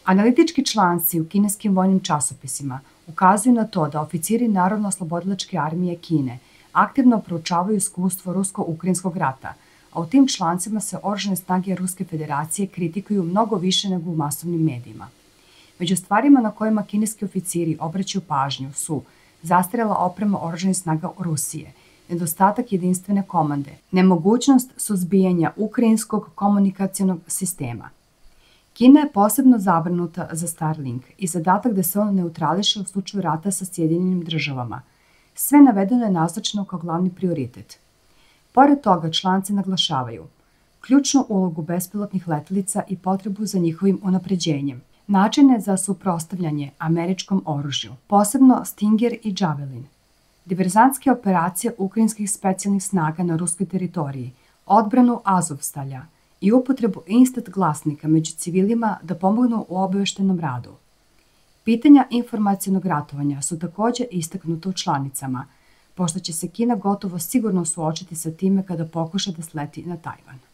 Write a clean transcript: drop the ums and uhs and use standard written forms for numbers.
Analitički članci u kineskim vojnim časopisima ukazuju na to da oficiri Narodno-oslobodilačke armije Kine aktivno proučavaju iskustvo rusko-ukrajinskog rata, a u tim člancima se oružane snage Ruske federacije kritikuju mnogo više nego u masovnim medijima. Među stvarima na kojima kineski oficiri obraćaju pažnju su zastarjela oprema oružanih snaga Rusije, nedostatak jedinstvene komande, nemogućnost suzbijanja ukrajinskog komunikacionog sistema. Kina je posebno zabrinuta za Starlink i zadatak da se on neutrališe u slučaju rata sa Sjedinjenim državama. Sve navedeno je naznačeno kao glavni prioritet. Pored toga, članci naglašavaju ključnu ulogu bespilotnih letelica i potrebu za njihovim unapređenjem, načine za suprotstavljanje američkom oružju, posebno Stinger i Javelin, diverzantske operacije ukrajinskih specijalnih snaga na ruskoj teritoriji, odbranu Azovstalja i upotrebu instant glasnika među civilima da pomognu u obaveštenom radu. Pitanja informacionog ratovanja su takođe istaknuta u članicama, pošto će se Kina gotovo sigurno suočiti sa time kada pokuša da sleti na Tajvan.